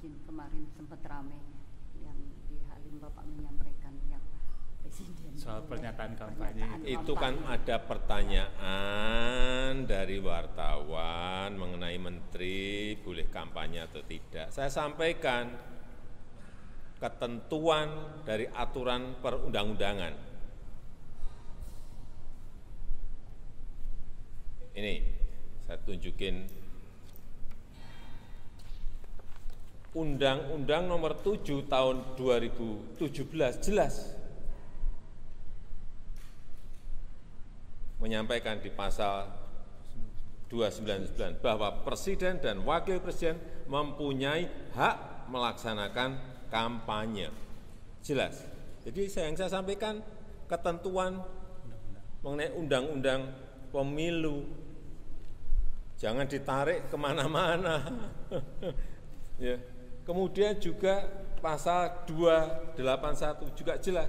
izin kemarin sempat ramai yang di Halim Bapak menyampaikan yang Presiden soal pernyataan kampanye. Itu kan ada pertanyaan dari wartawan mengenai menteri boleh kampanye atau tidak. Saya sampaikan ketentuan dari aturan perundang-undangan. Ini saya tunjukin Undang-Undang Nomor 7 Tahun 2017 jelas menyampaikan di pasal 299 bahwa Presiden dan Wakil Presiden mempunyai hak melaksanakan kampanye. Jelas. Jadi yang saya sampaikan ketentuan mengenai undang-undang pemilu. Jangan ditarik kemana-mana. Ya. Kemudian juga pasal 281 juga jelas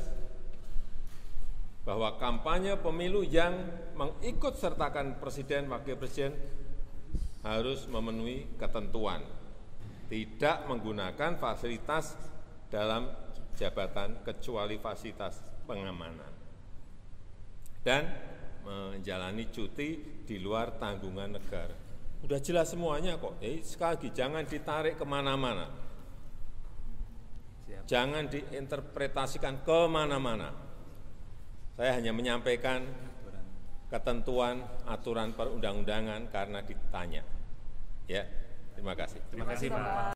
bahwa kampanye pemilu yang mengikut sertakan Presiden, Wakil Presiden harus memenuhi ketentuan, tidak menggunakan fasilitas dalam jabatan kecuali fasilitas pengamanan, dan menjalani cuti di luar tanggungan negara. Udah jelas semuanya kok. Jadi sekali lagi jangan ditarik kemana-mana, jangan diinterpretasikan kemana-mana. Saya hanya menyampaikan ketentuan aturan perundang-undangan karena ditanya. Ya, terima kasih. Terima kasih Pak.